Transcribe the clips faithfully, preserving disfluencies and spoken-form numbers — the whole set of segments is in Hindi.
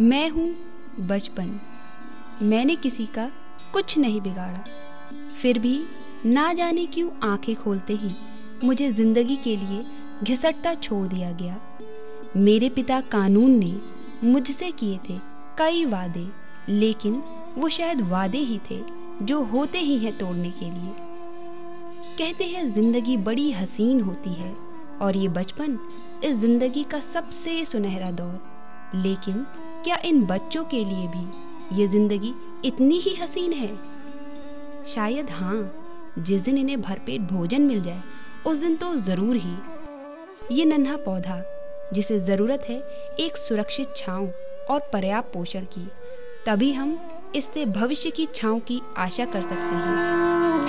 मैं हूँ बचपन, मैंने किसी का कुछ नहीं बिगाड़ा, फिर भी ना जाने क्यों आंखें खोलते ही मुझे जिंदगी के लिए घिसटता छोड़ दिया गया। मेरे पिता कानून ने मुझसे किए थे कई वादे, लेकिन वो शायद वादे ही थे जो होते ही हैं तोड़ने के लिए। कहते हैं जिंदगी बड़ी हसीन होती है और ये बचपन इस जिंदगी का सबसे सुनहरा दौर, लेकिन क्या इन बच्चों के लिए भी ये जिंदगी इतनी ही हसीन है? शायद हाँ, जिस दिन इन्हें भरपेट भोजन मिल जाए उस दिन तो जरूर ही। ये नन्हा पौधा जिसे जरूरत है एक सुरक्षित छांव और पर्याप्त पोषण की, तभी हम इससे भविष्य की छांव की आशा कर सकते हैं।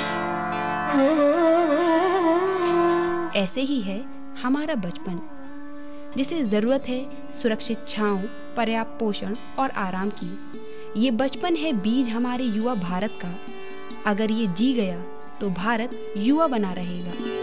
ऐसे ही है हमारा बचपन, जिसे जरूरत है सुरक्षित छांव, पर्याप्त पोषण और आराम की। ये बचपन है बीज हमारे युवा भारत का। अगर ये जी गया तो भारत युवा बना रहेगा।